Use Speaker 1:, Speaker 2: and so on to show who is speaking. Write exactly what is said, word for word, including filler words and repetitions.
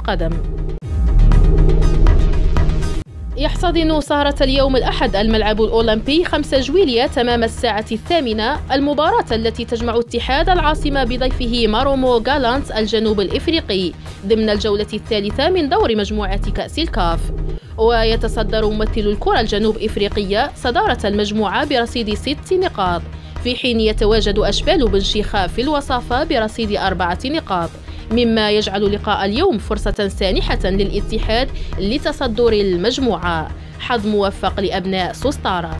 Speaker 1: قدم. يحتضن سهرة اليوم الأحد الملعب الأولمبي خمسة جويلية تمام الساعة الثامنة المباراة التي تجمع اتحاد العاصمة بضيفه مارومو جالانت الجنوب الإفريقي ضمن الجولة الثالثة من دور مجموعة كأس الكاف. ويتصدر ممثل الكرة الجنوب إفريقية صدارة المجموعة برصيد ست نقاط، في حين يتواجد أشبال بن شيخة في الوصافة برصيد أربعة نقاط، مما يجعل لقاء اليوم فرصة سانحة للاتحاد لتصدر المجموعة. حظ موفق لأبناء سوستارا.